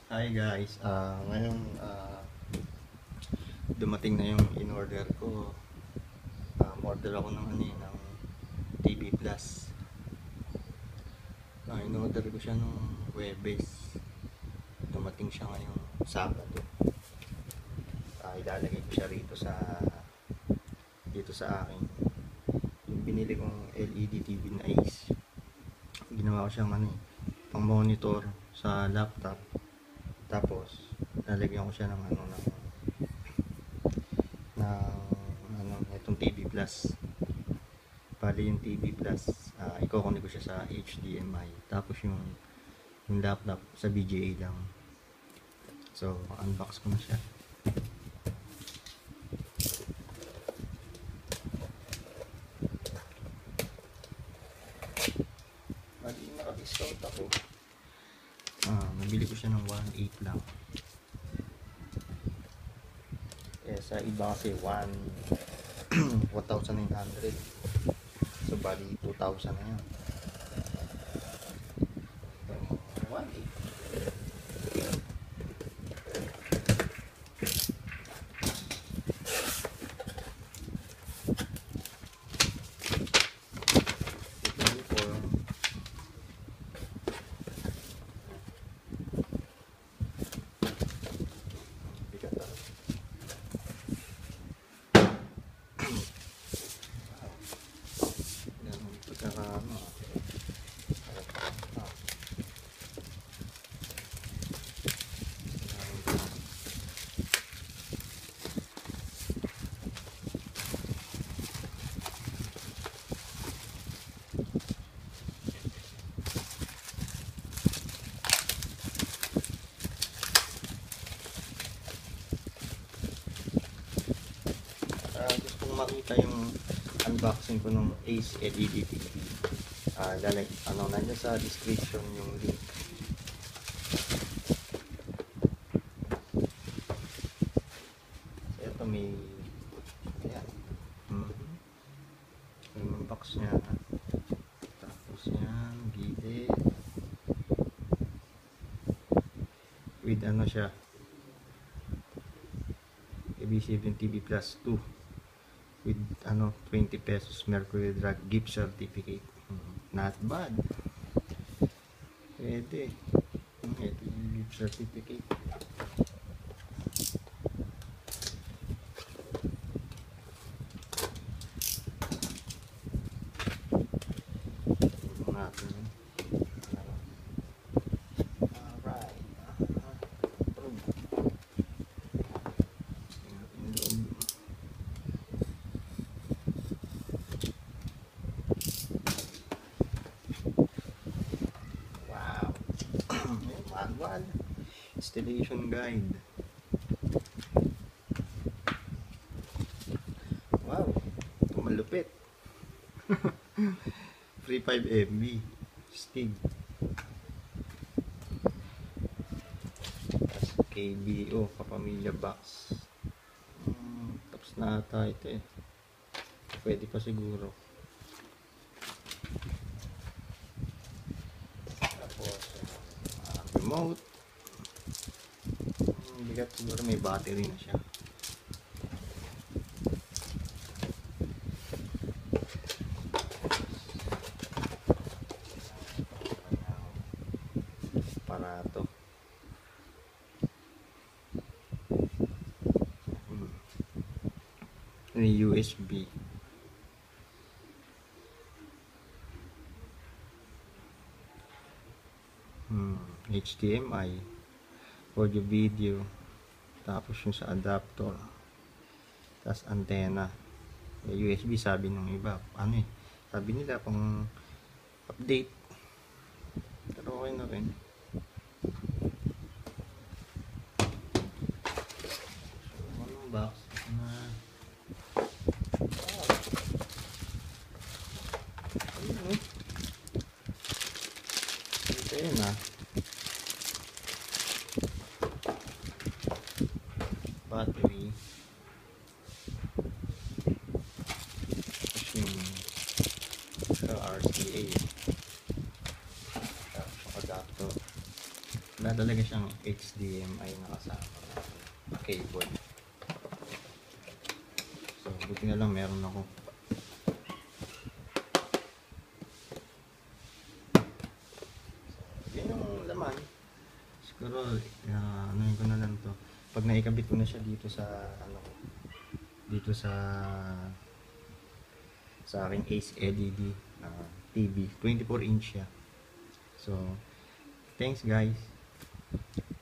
Hi guys, ngayon dumating na yung in-order ko. Order ako ng ng TV Plus. In-order ko siya nung Huwebes. Dumating siya ngayong Sabado. Ilalagay ko siya dito sa akin. Yung binili kong LED TV na Ace. Ginawa ko siyang pang monitor sa laptop. Tapos lalagyan ko siya ng itong TV Plus. Bali yung TV Plus, i-connect ko siya sa HDMI. Tapos yung laptop sa VGA lang. So, unbox ko na siya. Bali, naka-discount ako. Nabili ko siya ng 1.8 lang. Sa iba kasi 1,900. So bali 2,000 na yan. So 1.8. Gusto kong makita yung unboxing ko ng Ace LED TV. Nandiyan sa description yung link. So, ito may ayan. Yung box nya. Tapos yan, gilid. With siya. AB7 TV Plus 2 with 20 pesos Mercury Drug gift certificate. Not bad. Pwede. Ito yung gift certificate. Ito natin. Manual installation guide. Wow, malupit. Free 5 MB Stig. Tapos KBO Kapamilya box. Tapos na ata ito eh. Pwede pa siguro. Remote. Bigat siguro, may battery na siya. Aparato. May USB. HDMI, audio video, tapos yung sa adapter, tapos antena. USB sabi ng iba, sabi nila pang update, pero okay na rin. Anong box na ito yun battery, tapos yung sa RCA, tapos adapter, wala talaga siyang HDMI na kasama na cable. So buti na lang meron ako. Yan yung laman. Siguro ano ko na lang to. Pag naikabit ko na siya dito sa ano ko, dito sa aking Ace LED TV, 24 inch siya. So thanks guys.